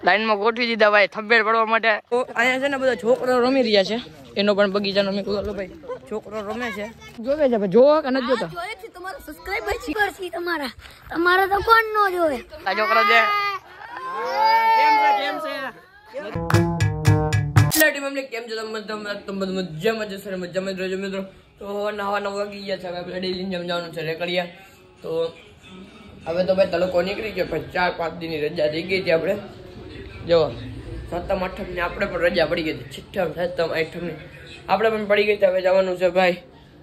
લાઈનમાં ગોઠવી દીધા ભાઈ થંભેડ પડવા માટે. તો અહીંયા છે ને બધા છોકરો રમી રહ્યા છે. એનો પણ બગીચાનો મેં કહ્યું ભાઈ છોકરો રમે છે. જોવે છે ભાઈ, જોવો કે નથી જોતા? જોવે છે, તમારો સબસ્ક્રાઇબર છે તમારા તો કોણ નો જોવે? આ છોકરો છે કેમ છે ટીમ અમને કેમ છે? તમે મજામાં જશો ને મજામાં જ રહેજો મિત્રો. તો નવા વાગી ગયા છે. હવે આપણે ડેલી જમવાનું છે રેકડિયા. તો હવે તો ભાઈ તડકો નીકળી ગયો. 4-5 દિનની રજા થઈ ગઈ હતી. આપણે જો 7મ 8મ ની આપણે પણ રજા પડી ગઈ હતી. 6મ 7મ 8મ આપણે પણ પડી ગઈ. હવે જવાનું છે ભાઈ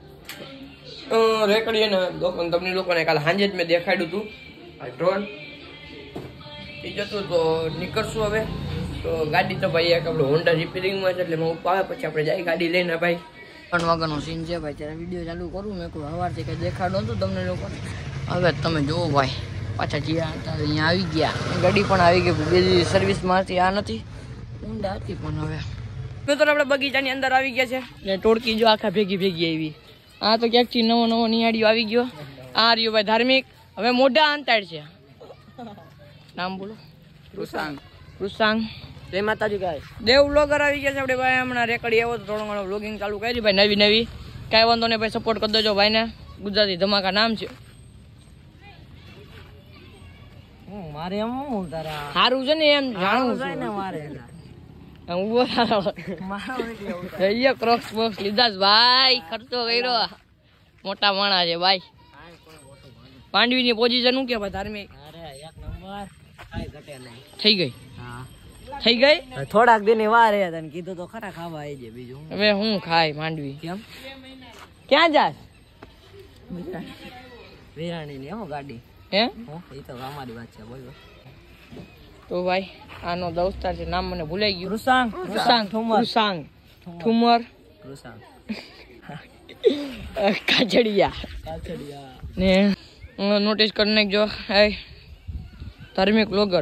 રેકડિયા ને તમને લોકોને કાલે સાંજે જ મેં દેખાડ્યું હતું આ ડ્રોન એ જતું. તો નીકળશું હવે. તો ગાડી તો ભાઈ એક આપણે હોન્ડા રિપેરિંગમાં છે એટલે હું આવે પછી આપણે જાય ગાડી લઈને ભાઈ. 3 વાગ્યાનો સીન છે ભાઈ. ત્યારે વિડીયો ચાલુ કરું મેં કોઈ સવારથી કંઈ દેખાડો નતું તમને લોકો. હવે તમે જુઓ ભાઈ પાછા જ્યાં હતા અહીંયા આવી ગયા. ગાડી પણ આવી ગઈ. બીજી સર્વિસમાંથી આ નથી ઊંડા હતી પણ હવે મિત્રો આપણે બગીચાની અંદર આવી ગયા છે ને. ટોળકી જો આખા ભેગી આવી. આ તો ક્યાંકથી નવો નિહાળીઓ આવી ગયો. આ રહ્યો ભાઈ ધાર્મિક. હવે મોઢા અંતાડ છે. નામ બોલો. કૃષાંગ. જય માતાજી ગાય. દેવ વ્લોગર આવી ગયા છે આપણે ભાઈ. હમણાં રેકડી આવ્યો તો થોડો ઘણો વ્લોગિંગ ચાલુ કરી ભાઈ. નવી કાંઈ વાંધો નહીં ભાઈ. સપોર્ટ કરી દેજો ભાઈને. ગુજરાતી ધમાકા નામ છે. મારે એમ સારું છે ને એમ જાણવું છે ને મારે. ઉભો ક્રોક્સ બોક્સ લીધા ભાઈ. ખર્ચો કર્યો. મોટા માણસ છે ભાઈ. માંડવીની પોઝિશન શું કે ભાઈ ધાર્મિક? થઈ ગઈ. થઈ ગઈ. થોડાક દિન વાર તને કીધું તો ખરા ખાવા આવી જાય. બીજું હવે હું ખાય માંડવી? કેમ ક્યાં જાસ? વિરાણી ની હો ગાડી. હે એ તો અમારી વાત છે. બોલો. તો ભાઈ આનો દોસ્તાર છે. નામ મને ભૂલાઈ ગયું. કૃષાંગ ઠુમર કાચડિયા ને નોટિસ કરી નાખજો. ધાર્મિક વ્લોગર.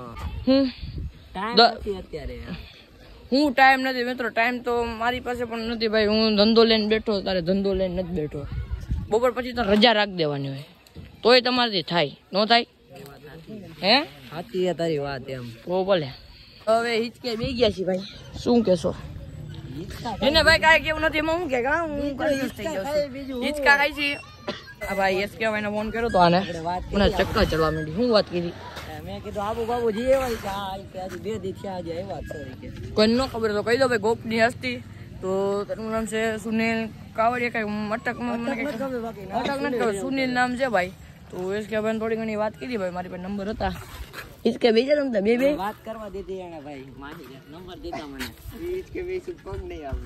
અત્યારે હું ટાઈમ નથી મિત્રો. ટાઈમ તો મારી પાસે પણ નથી ભાઈ. હું ધંધો લઈને બેઠો. તારે ધંધો લઈને નથી બેઠો. બપોર પછી તો રજા રાખી દેવાની હોય તોય તમારાથી થાય ન થાય? હે સાચી તારી વાત. એમ તો ભલે. હવે હિચકે બે ગયા છે ભાઈ. શું કેશો? એને ભાઈ કાંઈ કેવું નથી. એમાં હું કે કન્ફ્યુઝ થઈ ગયો છું. હિચકા ખાઈ છે આ ભાઈ. એસ કહેવાય ફોન કર્યો તો આને મને ચક્કર ચડવા માંડી. શું વાત કીધી? મેં કીધું આબુ બાબુ જે એવા 2 દી થયા આજે આવ્યા છે. કોઈ ન ખબર તો કહી દો ભાઈ. ગોપની હસ્તી. તો તેનું નામ છે સુનિલ કાવડિયા. કઈ અટક નથી ખબર. સુનિલ નામ છે ભાઈ. તો એસ કે ભાઈ થોડી ઘણી વાત કરી ભાઈ. મારી પાસે નંબર હતા. હિચકે બીજા રમતા બે વાત કરવા દીધી એને ભાઈ. નંબર દીધા મને. હિચકે બે પગ નહીં આવે.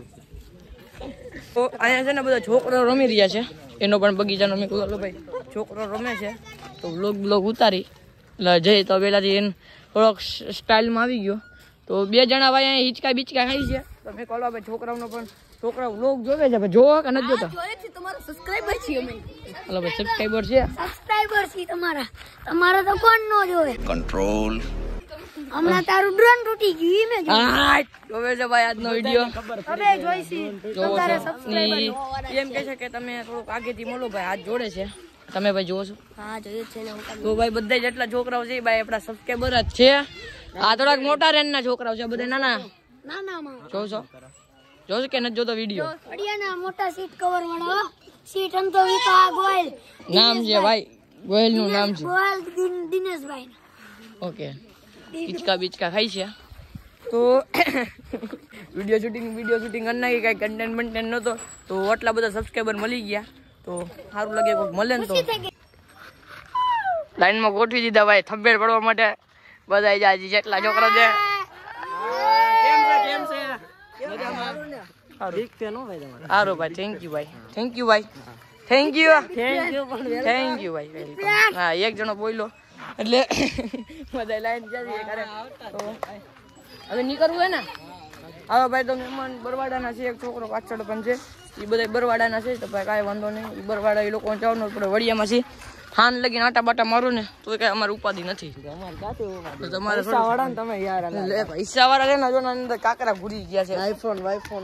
તો અહીંયા છે ને બધા છોકરો રમી રહ્યા છે. એનો પણ બગીચાનો મેં કહ્યું ભાઈ છોકરો રમે છે તો બ્લોગ ઉતારી જઈ. તો પેલાથી એને થોડોક સ્ટાઇલમાં આવી ગયો. તો 2 જણા ભાઈ અહીંયા હિચકા બીચકા ખાઈ છે. તો મેં કહો ભાઈ છોકરાઓનો પણ છોકરા વ્લોગ જોવે છે ભાઈ. જોવો કે નથી જોતા? જોવે છે, તમારો સબસ્ક્રાઇબર છે અમે. હલો ભાઈ સબસ્ક્રાઇબર છે. સબસ્ક્રાઇબર છે તમારા તો કોણ નો જોવે? કંટ્રોલ. હમણાં તારું ડ્રોન તૂટી ગયું મે જો. જોવે છે ભાઈ આજનો વિડિયો. તમે જોઈશી તમારા સબસ્ક્રાઇબર એમ કહે છે કે તમે થોડુંક આગેથી મળો ભાઈ. હાથ જોડે છે. તમે ભાઈ જોવો છો? હા જોયું છે ને. તો ભાઈ બધા જેટલા છોકરાઓ છે ભાઈ આપણા સબસ્ક્રાઇબર જ છે. આ થોડાક મોટા રેન્જના છોકરાઓ છે. બધા નાના માં જોશો કે નથી જોતો વિડીયો? અડિયાના મોટા સીટ કવર વાળા. સીટ અંતો વિકા ગોયલ નામ છે ભાઈ. ગોયલ નું નામ છે. ગોયલ દિનેશભાઈ. ઓકે. હિચકા બીચકા ખાઈ છે. તો વિડીયો શૂટિંગ કરી નાખી. કાંઈ કન્ટેન્ટ નહોતો તો આટલા બધા સબસ્ક્રાઈબર મળી ગયા. તો સારું લાગે કોઈ મળે ને તો. લાઈનમાં ગોઠવી દીધા ભાઈ થંભેડ પડવા માટે. બધા જાય જેટલા છોકરા છે. સારું ભાઈ. થેન્ક યુ ભાઈ. થેન્ક યુ ભાઈ. હા એક જણો બોલ્યો એટલે બધા લાઈન જતી કરે. તો હવે નીકળવું હોય ને. હવે ભાઈ તો મહેમાન બરવાડાના છે. એક છોકરો પાછળ પણ છે. એ બધા બરવાડાના છે. તો ભાઈ કાંઈ વાંધો નહીં. એ બરવાડા એ લોકો જવાનું પડે. વડિયામાં છે. હાન લગીને આટા બાટા મારો ને તો કઈ અમારી ઉપાધિ નથી. તમારે હિસ્સા વાળા છે ને જો અંદર કાકરા ઘૂરી ગયા છે. આઈફોન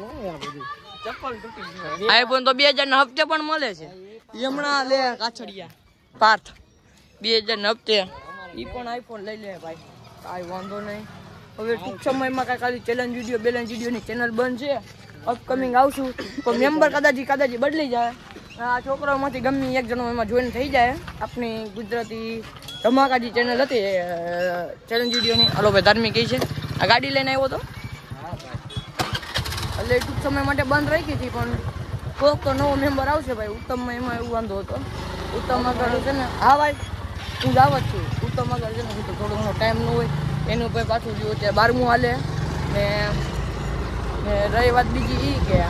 તો 2000 ના હપ્તે પણ મળે છે. હમણાં લે કાછડિયા પાર્થ 2000 ના હપ્તે. ઈ પણ આઈફોન લઈ લે ભાઈ. કાંઈ વાંધો નહીં. હવે ટૂંક સમયમાં કાંઈ ખાલી ચેલેન્જ વિડીયો બેલેન્સ વિડીયોની ચેનલ બંધ છે. અપકમિંગ આવશું તો મેમ્બર કદાચ બદલી જાય. આ છોકરાઓમાંથી ગમે એક જણો એમાં જોઈન થઈ જાય. આપણી ગુજરાતી ધમાકાજી ચેનલ હતી ચેલેન્જ વિડીયોની. હાલો ભાઈ ધાર્મિક કઈ છે આ ગાડી લઈને આવ્યો તો એટલે ટૂંક સમય માટે બંધ રાખી હતી, પણ કોઈક તો નવો મેમ્બર આવશે ભાઈ. ઉત્તમમાં એમાં એવું વાંધો હતો. ઉત્તમ આગળ છે ને હા ભાઈ હું જ આવત છું. ઉત્તમ આગળ છે ને હું તો થોડો ઘણો ટાઈમ ન હોય એનું ભાઈ પાછું જોયું ત્યાં 12મું હાલે ને રહી વાત બીજી એ કે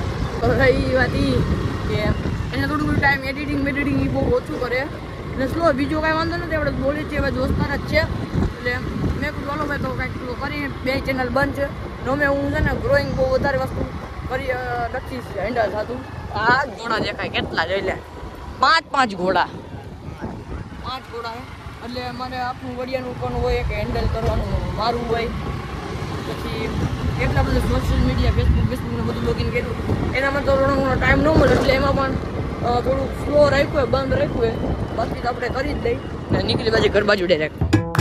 એને થોડું ટાઈમ એડિટિંગ એ બહુ ઓછું કરે એટલે સ્લો. બીજો કાંઈ વાંધો નથી, આપણે બોલીએ છીએ હવે દોસ્તાર જ છે એટલે મેં કહું ચાલો ભાઈ તો કાંઈક કરી. 2 ચેનલ બંધ છે નોમે હું છે ને ગ્રોઈંગ બહુ વધારે વસ્તુ કરી નથી હેન્ડલ થતું. આ ઘોડા દેખાય કેટલા જોઈ લે 5 ઘોડા 5 ઘોડા એટલે મારે આપણું વડિયાનું પણ હોય કે હેન્ડલ કરવાનું મારું હોય. પછી એટલા બધા સોશિયલ મીડિયા ફેસબુકને બધું લોગિન કર્યું એનામાં તો થોડો ઘણો ટાઈમ ન મળે એટલે એમાં પણ થોડુંક સ્લો રાખ્યું હોય બંધ રાખ્યું હોય. બાકી તો આપણે કરી જ દઈ ને નીકળી બાજુ ઘર બાજુ ડાયરેક્ટ.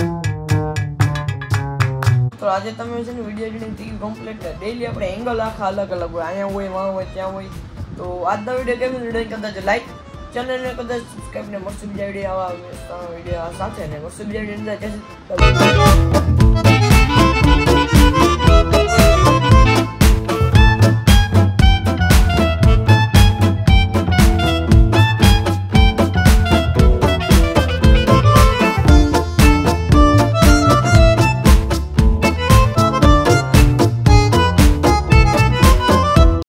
તો આજે તમે છે ને વિડીયો જોઈને કમ્પ્લીટ ડેઈલી આપણે એંગલ આખા અલગ અલગ હોય, અહીંયા હોય વાં હોય ત્યાં હોય. તો આજનો વિડીયો કેમ વિડીયો કદાચ લાઈક ચેનલને કદાચ સબસ્ક્રાઈબ ને મળશે બીજા વિડીયો આવા વિડીયો સાથે ને મળશે બીજા વિડીયો